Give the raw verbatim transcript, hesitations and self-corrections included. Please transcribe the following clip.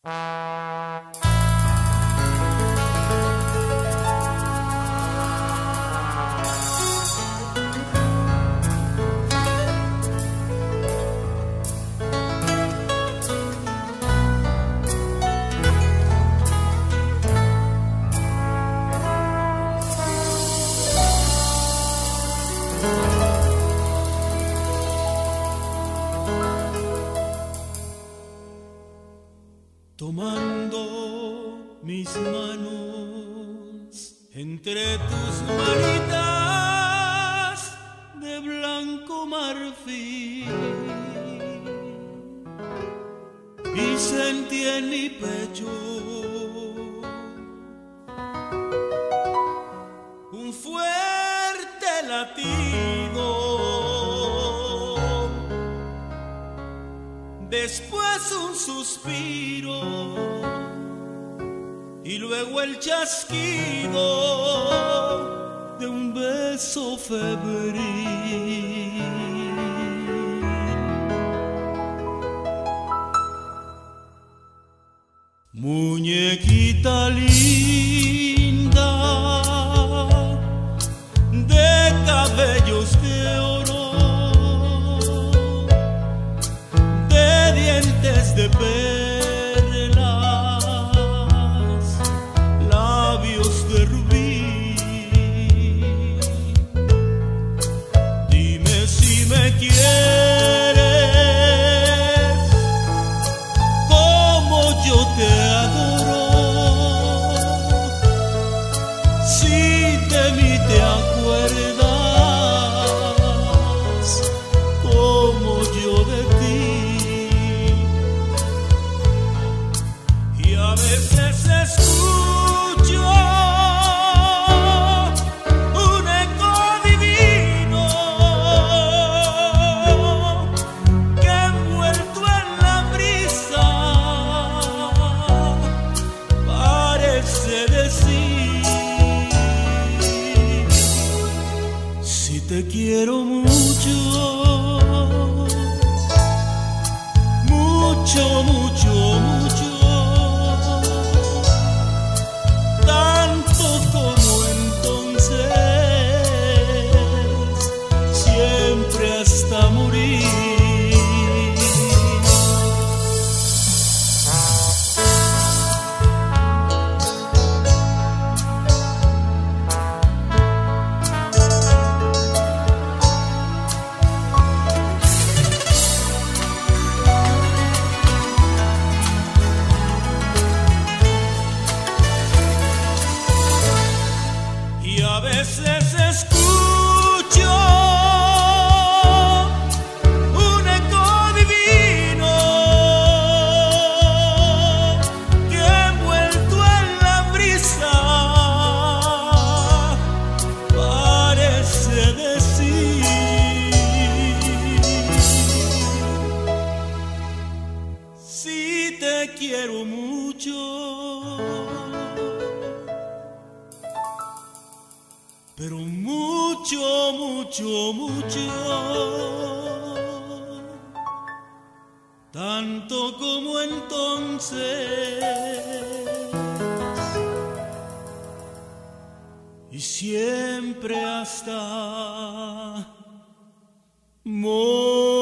Tomando mis manos entre tus manitas de blanco marfil y sentí en mi pecho un fuerte latido, después un suspiro y luego el chasquido de un beso febril. Muñequita linda de cabellos de oro, de dientes de perlas, labios de rubí. Dime si me quieres como yo te adoro, si de mí te acuerdas como yo de ti. A veces escucho un eco divino que envuelto en la brisa parece decir: si te quiero mucho, mucho, mucho, mucho, tanto como entonces, siempre hasta morir. Y a veces escucho un eco divino que envuelto en la brisa parece decir: si te quiero mucho, pero mucho, mucho, mucho, tanto como entonces, y siempre hasta morir.